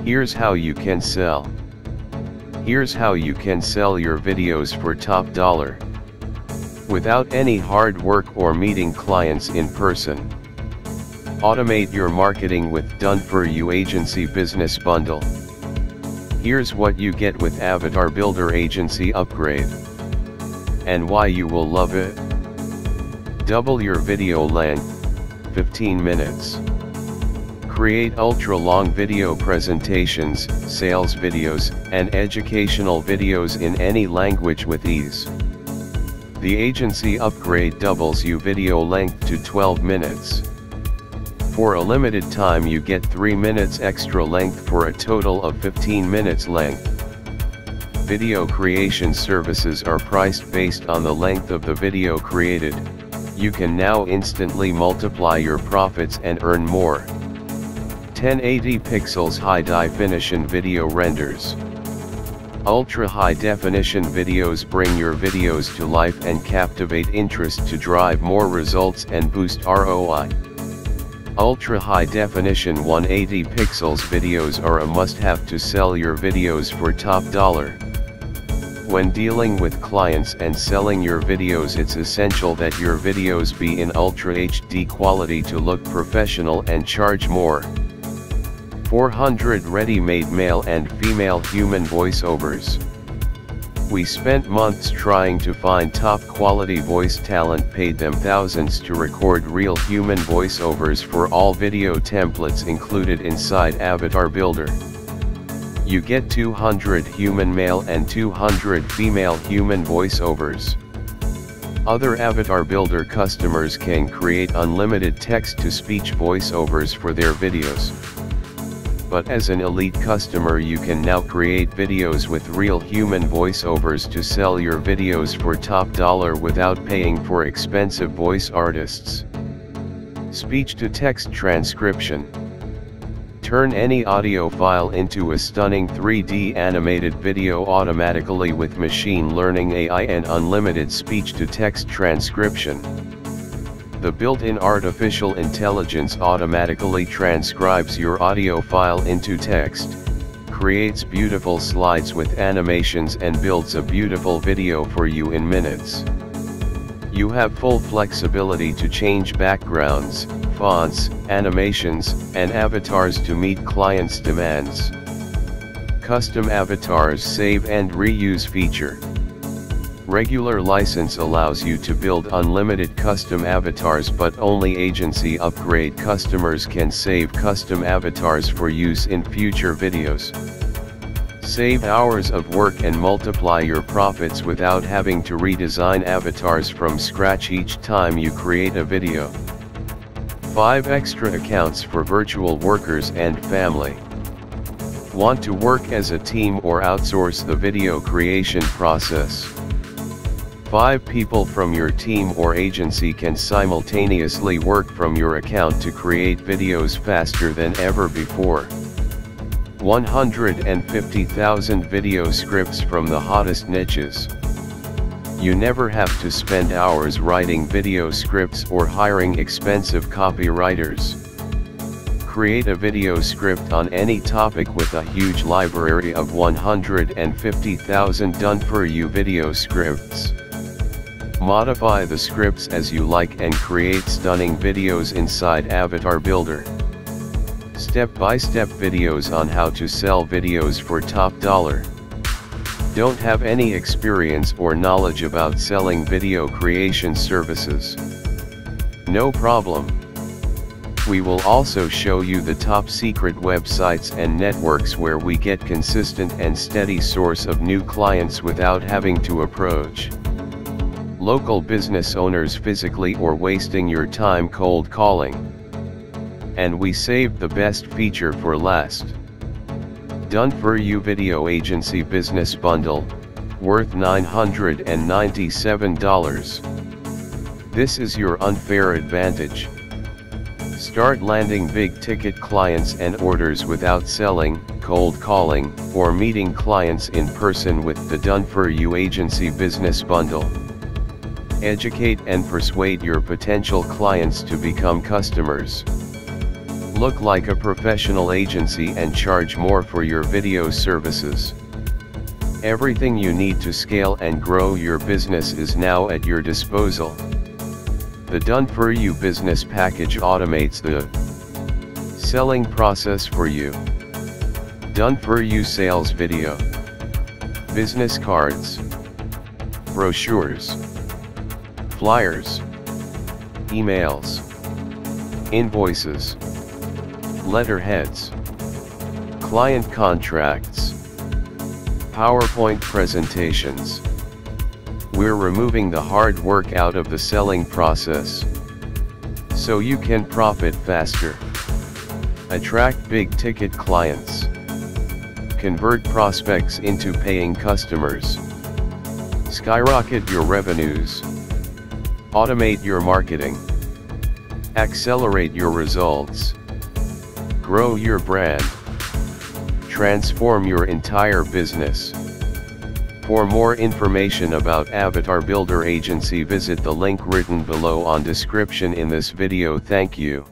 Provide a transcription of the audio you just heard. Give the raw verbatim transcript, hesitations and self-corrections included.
Here's how you can sell. Here's how you can sell your videos for top dollar. Without any hard work or meeting clients in person. Automate your marketing with Done For You Agency Business Bundle. Here's what you get with Avatar Builder Agency Upgrade. And why you will love it. Double your video length, fifteen minutes. Create ultra-long video presentations, sales videos, and educational videos in any language with ease. The agency upgrade doubles your video length to twelve minutes. For a limited time you get three minutes extra length for a total of fifteen minutes length. Video creation services are priced based on the length of the video created. You can now instantly multiply your profits and earn more. ten eighty pixels high definition video renders. Ultra high definition videos bring your videos to life and captivate interest to drive more results and boost R O I. Ultra high definition one hundred eighty pixels videos are a must-have to sell your videos for top dollar. When dealing with clients and selling your videos, it's essential that your videos be in Ultra H D quality to look professional and charge more. four hundred ready-made male and female human voiceovers. We spent months trying to find top quality voice talent, paid them thousands to record real human voiceovers for all video templates included inside Avatar Builder. You get two hundred human male and two hundred female human voiceovers. Other Avatar Builder customers can create unlimited text-to-speech voiceovers for their videos. But as an elite customer you can now create videos with real human voiceovers to sell your videos for top dollar without paying for expensive voice artists. Speech-to-text transcription. Turn any audio file into a stunning three D animated video automatically with machine learning A I and unlimited speech-to-text transcription. The built-in artificial intelligence automatically transcribes your audio file into text, creates beautiful slides with animations and builds a beautiful video for you in minutes. You have full flexibility to change backgrounds, fonts, animations, and avatars to meet clients' demands. Custom avatars save and reuse feature. Regular license allows you to build unlimited custom avatars, but only agency upgrade customers can save custom avatars for use in future videos. Save hours of work and multiply your profits without having to redesign avatars from scratch each time you create a video. five Extra accounts for virtual workers and family. Want to work as a team or outsource the video creation process? five people from your team or agency can simultaneously work from your account to create videos faster than ever before. one hundred fifty thousand video scripts from the hottest niches. You never have to spend hours writing video scripts or hiring expensive copywriters. Create a video script on any topic with a huge library of one hundred fifty thousand done-for-you video scripts. Modify the scripts as you like and create stunning videos inside Avatar Builder. Step-by-step videos on how to sell videos for top dollar. Don't have any experience or knowledge about selling video creation services? No problem. We will also show you the top secret websites and networks where we get consistent and steady source of new clients without having to approach local business owners physically or wasting your time cold calling. And we saved the best feature for last. Done For You Video Agency Business Bundle, worth nine hundred ninety-seven dollars. This is your unfair advantage. Start landing big ticket clients and orders without selling, cold calling, or meeting clients in person with the Done For You Agency Business Bundle. Educate and persuade your potential clients to become customers. Look like a professional agency and charge more for your video services. Everything you need to scale and grow your business is now at your disposal. The Done For You business package automates the selling process for you. Done For You sales video, business cards, brochures, flyers, emails, invoices, letterheads, client contracts, PowerPoint presentations. We're removing the hard work out of the selling process, so you can profit faster, attract big-ticket clients, convert prospects into paying customers, skyrocket your revenues, automate your marketing, accelerate your results, grow your brand, transform your entire business. For more information about Avatar Builder Agency, visit the link written below on description in this video. Thank you.